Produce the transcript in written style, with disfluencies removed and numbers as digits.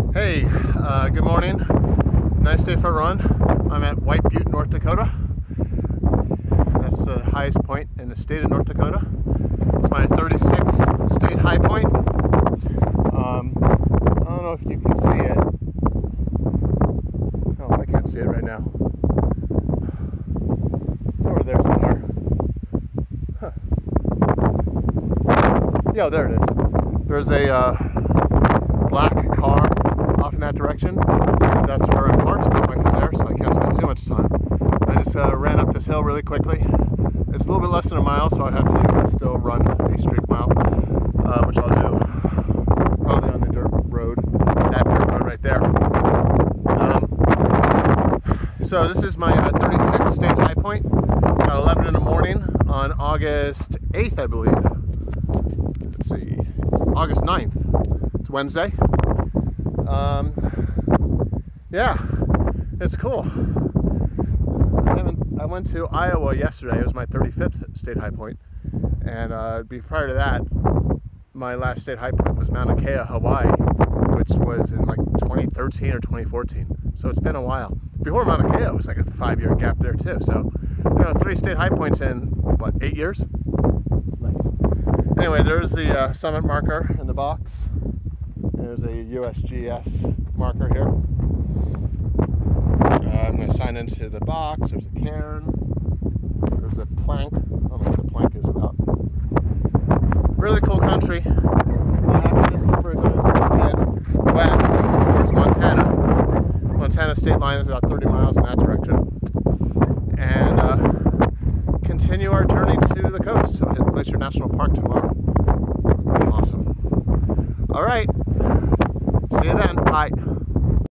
Hey, good morning. Nice day for a run. I'm at Butte, North Dakota. That's the highest point in the state of North Dakota. It's my 36th state high point. I don't know if you can see it. Oh, I can't see it right now. It's over there somewhere. Huh. Yeah, there it is. There's a black car off in that direction. That's where I'm parked. My wife is there, so I can't spend too much time. I just ran up this hill really quickly. It's a little bit less than a mile, so I have to still run a streak mile, which I'll do probably on the dirt road, that dirt road right there. So this is my 36th state high point. It's about 11 in the morning on August 8th, I believe. Let's see, August 9th. It's Wednesday. Yeah, it's cool. I went to Iowa yesterday. It was my 35th state high point, and prior to that, my last state high point was Mauna Kea, Hawaii, which was in like 2013 or 2014. So it's been a while. Before Mauna Kea, it was like a 5-year gap there too. So, 3 state high points in what, 8 years? Nice. Anyway, there's the summit marker in the box. There's a USGS marker here. I'm going to sign into the box. There's a cairn. There's a plank. I don't know what the plank is about. Really cool country. After this, we're going to head west towards Montana. Montana state line is about 30 miles in that direction. And continue our journey to the coast. So we'll hit Glacier National Park tomorrow. It's going to be awesome. All right. See you then. Bye.